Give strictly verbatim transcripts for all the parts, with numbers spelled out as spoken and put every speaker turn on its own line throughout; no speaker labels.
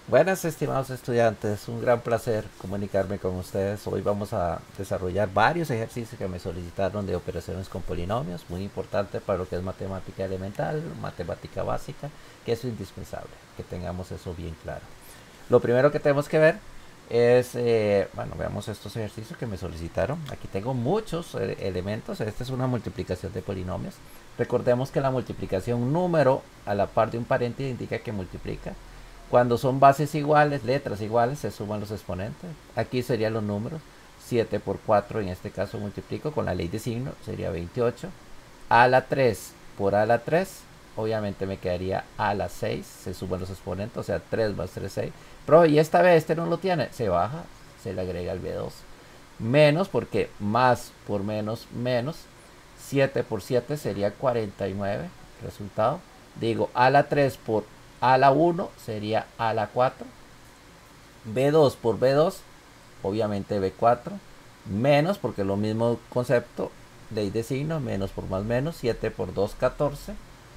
Buenas, estimados estudiantes, un gran placer comunicarme con ustedes. Hoy vamos a desarrollar varios ejercicios que me solicitaron de operaciones con polinomios, muy importante para lo que es matemática elemental, matemática básica, que es indispensable, que tengamos eso bien claro. Lo primero que tenemos que ver es, eh, bueno, veamos estos ejercicios que me solicitaron. Aquí tengo muchos eh, elementos. Esta es una multiplicación de polinomios. Recordemos que la multiplicación número a la par de un paréntesis indica que multiplica. Cuando son bases iguales, letras iguales, se suman los exponentes. Aquí serían los números. siete por cuatro, en este caso multiplico con la ley de signo, sería veintiocho. A la tres por a la tres, obviamente me quedaría a la seis, se suman los exponentes, o sea, tres más tres, seis. Pero y esta vez este no lo tiene, se baja, se le agrega el b dos. Menos, porque más por menos, menos. siete por siete sería cuarenta y nueve, resultado. Digo, a la tres por a la uno sería a la cuatro. b dos por b dos, obviamente b cuatro. Menos, porque lo mismo concepto, ley de signo, menos por más menos. siete por dos, catorce.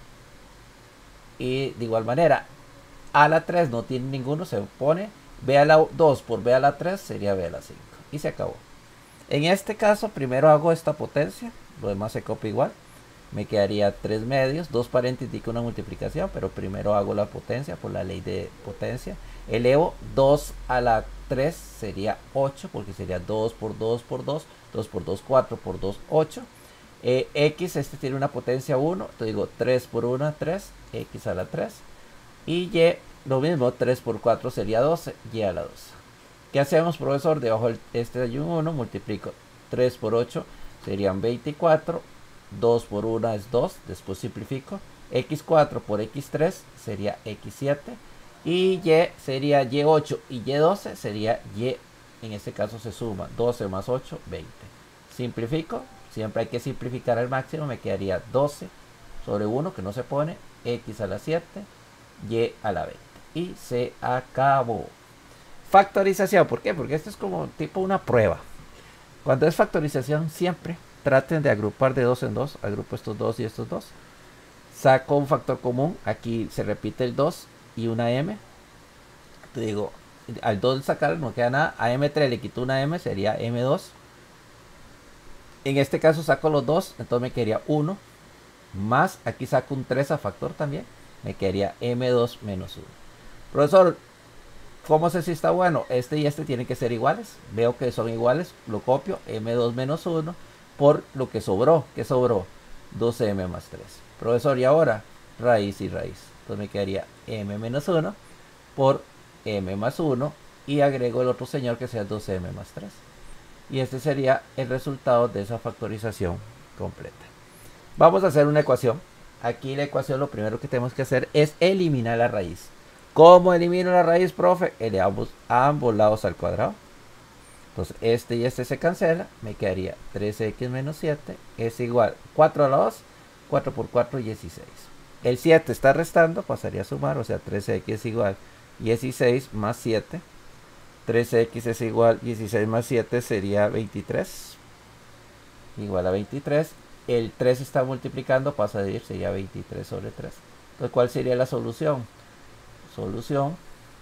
Y de igual manera, a la tres no tiene ninguno, se pone b a la dos por b a la tres sería b a la cinco. Y se acabó. En este caso, primero hago esta potencia, lo demás se copia igual. Me quedaría tres medios, dos paréntesis indica una multiplicación, pero primero hago la potencia por la ley de potencia. Elevo dos a la tres, sería ocho, porque sería dos por dos por dos, dos por dos, cuatro por dos, ocho. Eh, X, este tiene una potencia uno, te digo tres por uno, tres, X a la tres. Y Y, lo mismo, tres por cuatro sería doce, Y a la doce. ¿Qué hacemos, profesor? Debajo de este hay un uno, multiplico tres por ocho, serían veinticuatro. dos por uno es dos, después simplifico. equis cuatro por equis tres sería equis siete. Y Y sería Y ocho y Y doce sería Y, en este caso se suma doce más ocho, veinte. Simplifico, siempre hay que simplificar al máximo, me quedaría doce sobre uno, que no se pone, X a la siete, Y a la veinte. Y se acabó. Factorización, ¿por qué? Porque esto es como tipo una prueba. Cuando es factorización, siempre traten de agrupar de dos en dos. Agrupo estos dos y estos dos. Saco un factor común. Aquí se repite el dos y una m. Te digo, al dos sacar no queda nada. A m tres le quito una m, sería m dos. En este caso saco los dos, entonces me quedaría uno. Más, aquí saco un tres a factor también. Me quedaría m dos menos uno. Profesor, ¿cómo sé si está bueno? Este y este tienen que ser iguales. Veo que son iguales, lo copio, m dos menos uno por lo que sobró. ¿Qué sobró? dos m más tres. Profesor, y ahora raíz y raíz. Entonces me quedaría m menos uno por m más uno y agrego el otro señor que sea dos m más tres. Y este sería el resultado de esa factorización completa. Vamos a hacer una ecuación. Aquí la ecuación, lo primero que tenemos que hacer es eliminar la raíz. ¿Cómo elimino la raíz, profe? Elevamos ambos lados al cuadrado. Entonces este y este se cancela. Me quedaría tres x menos siete es igual cuatro a la dos. cuatro por cuatro, dieciséis. El siete está restando, pasaría a sumar. O sea, tres x es igual dieciséis más siete. tres x es igual dieciséis más siete sería veintitrés. Igual a veintitrés. El tres está multiplicando, pasa a dividir, sería veintitrés sobre tres. Entonces, ¿cuál sería la solución? Solución,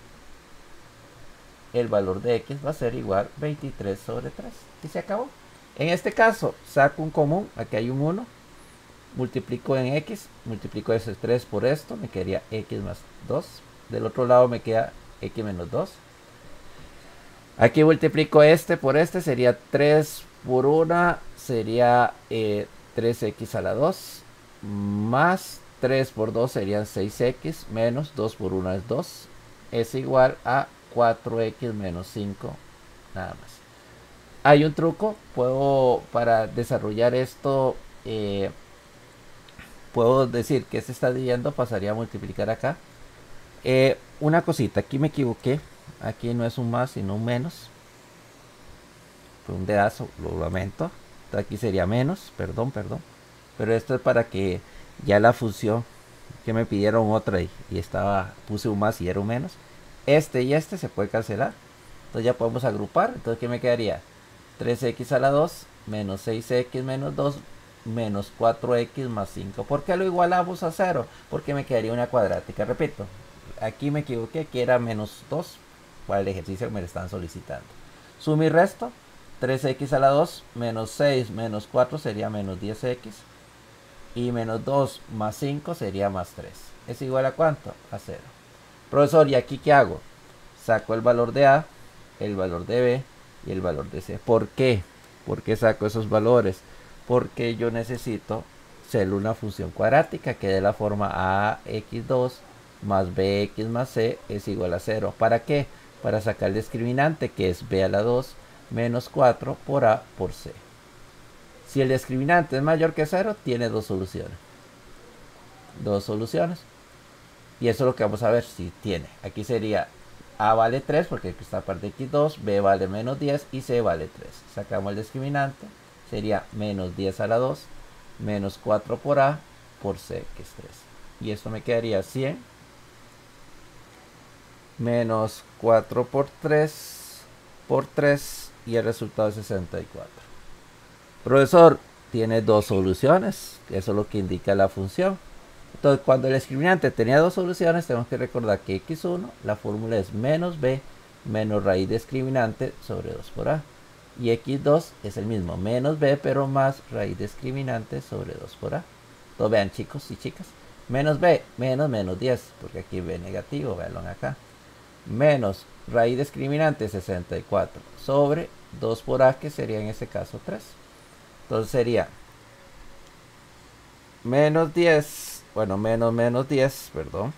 el valor de x va a ser igual veintitrés sobre tres. Y se acabó. En este caso, saco un común. Aquí hay un uno. Multiplico en x. Multiplico ese tres por esto. Me quedaría x más dos. Del otro lado me queda x menos dos. Aquí multiplico este por este. Sería tres por uno. Sería eh, tres x a la dos. Más tres por dos serían seis x. Menos dos por uno es dos. Es igual a cuatro x menos cinco, nada más. Hay un truco, puedo, para desarrollar esto, eh, puedo decir que se está dividiendo, pasaría a multiplicar acá. Eh, una cosita, aquí me equivoqué, aquí no es un más sino un menos. Fue un dedazo, lo lamento. Aquí sería menos, perdón, perdón. Pero esto es para que ya la función que me pidieron otra y, y estaba, puse un más y era un menos. Este y este se puede cancelar. Entonces ya podemos agrupar. Entonces, ¿qué me quedaría? tres x a la dos menos seis x menos dos menos cuatro x más cinco. ¿Por qué lo igualamos a cero? Porque me quedaría una cuadrática. Repito, aquí me equivoqué, que era menos dos para el ejercicio que me le están solicitando. Suma y resto, tres equis a la dos menos seis menos cuatro sería menos diez equis. Y menos dos más cinco sería más tres. ¿Es igual a cuánto? A cero. Profesor, ¿y aquí qué hago? Saco el valor de A, el valor de B y el valor de C. ¿Por qué? ¿Por qué saco esos valores? Porque yo necesito ser una función cuadrática que dé la forma a equis dos más bx más c es igual a cero. ¿Para qué? Para sacar el discriminante, que es b a la dos menos cuatro por a por c. Si el discriminante es mayor que cero, tiene dos soluciones. Dos soluciones. Y eso es lo que vamos a ver si tiene. Aquí sería a vale tres porque aquí está parte de equis dos, b vale menos diez y c vale tres. Sacamos el discriminante. Sería menos diez a la dos menos cuatro por a por c, que es tres. Y esto me quedaría cien menos cuatro por tres por tres y el resultado es sesenta y cuatro. Profesor, tiene dos soluciones, eso es lo que indica la función. Entonces, cuando el discriminante tenía dos soluciones, tenemos que recordar que equis uno, la fórmula es menos b menos raíz discriminante sobre dos por a. Y equis dos es el mismo, menos b, pero más raíz discriminante sobre dos por a. Entonces, vean, chicos y chicas, menos b, menos menos diez, porque aquí b negativo, veanlo acá. Menos raíz discriminante sesenta y cuatro sobre dos por a, que sería en este caso tres. Entonces sería menos diez, bueno, menos menos diez, perdón.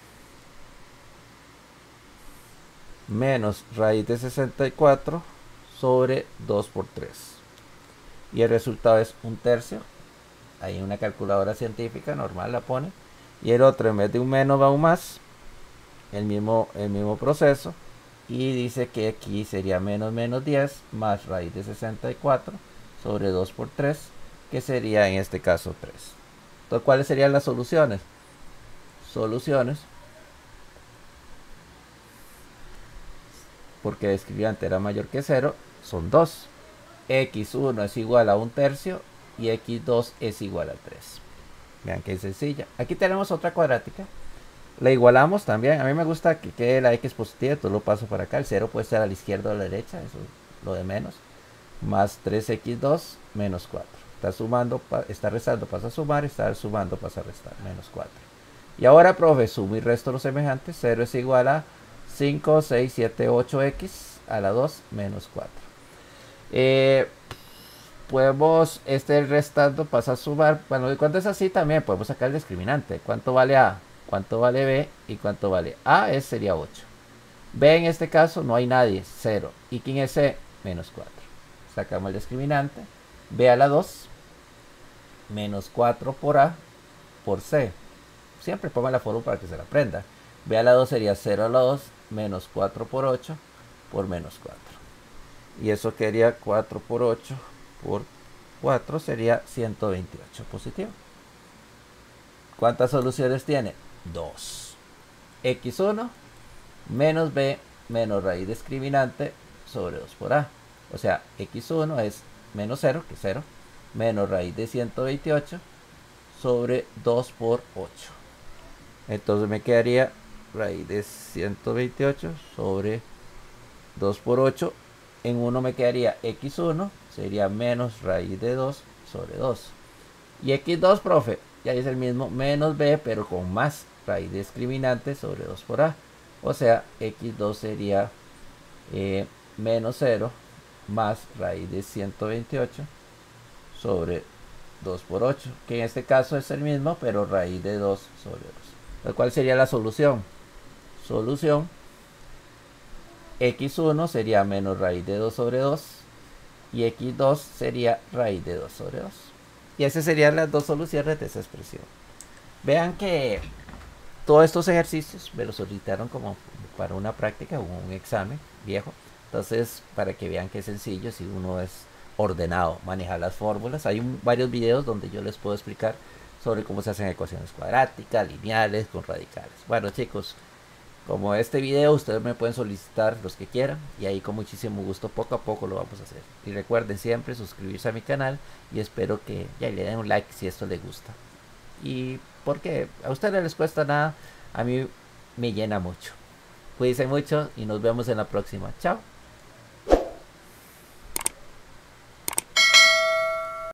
Menos raíz de sesenta y cuatro sobre dos por tres. Y el resultado es un tercio. Ahí una calculadora científica normal la pone. Y el otro, en vez de un menos, va un más. El mismo, el mismo proceso. Y dice que aquí sería menos menos diez más raíz de sesenta y cuatro sobre dos por tres, que sería en este caso tres. Entonces, ¿cuáles serían las soluciones? Soluciones, porque el discriminante era mayor que cero, son dos. equis uno es igual a un tercio y equis dos es igual a tres. Vean qué sencilla. Aquí tenemos otra cuadrática. La igualamos también. A mí me gusta que quede la x positiva, entonces lo paso para acá. El cero puede estar a la izquierda o a la derecha, eso es lo de menos. Más tres equis dos menos cuatro. Está sumando, está restando, pasa a sumar, está sumando, pasa a restar, menos cuatro. Y ahora, profe, sumo y resto los semejantes. cero es igual a cinco, seis, siete, ocho equis a la dos menos cuatro. Eh, podemos, este restando pasa a sumar. Bueno, cuando es así también podemos sacar el discriminante. ¿Cuánto vale A? ¿Cuánto vale B? ¿Y cuánto vale A? Es, sería ocho. B en este caso no hay nadie, cero. ¿Y quién es C? Menos cuatro. Sacamos el discriminante. B a la dos menos cuatro por A por C. Siempre ponga la fórmula para que se la aprenda. B a la dos sería cero a la dos menos cuatro por ocho por menos cuatro. Y eso quedaría cuatro por ocho por cuatro sería ciento veintiocho positivo. ¿Cuántas soluciones tiene? dos. equis uno menos b menos raíz discriminante sobre dos por a. O sea, equis uno es menos cero, que es cero, menos raíz de ciento veintiocho sobre dos por ocho. Entonces me quedaría raíz de ciento veintiocho sobre dos por ocho. En uno me quedaría equis uno, sería menos raíz de dos sobre dos. Y equis dos, profe, ya es el mismo, menos b, pero con más raíz discriminante sobre dos por a. O sea, equis dos sería eh, menos cero más raíz de ciento veintiocho sobre dos por ocho, que en este caso es el mismo, pero raíz de dos sobre dos. ¿Cuál sería la solución? Solución, equis uno sería menos raíz de dos sobre dos y equis dos sería raíz de dos sobre dos. Y esas serían las dos soluciones de esa expresión. Vean que todos estos ejercicios me los solicitaron como para una práctica o un examen viejo. Entonces, para que vean que es sencillo si uno es ordenado, manejar las fórmulas. Hay un, varios videos donde yo les puedo explicar sobre cómo se hacen ecuaciones cuadráticas, lineales, con radicales. Bueno, chicos, como este video, ustedes me pueden solicitar los que quieran y ahí con muchísimo gusto poco a poco lo vamos a hacer. Y recuerden siempre suscribirse a mi canal y espero que ya le den un like si esto les gusta. Y porque a ustedes no les cuesta nada, a mí me llena mucho. Cuídense mucho y nos vemos en la próxima. Chao.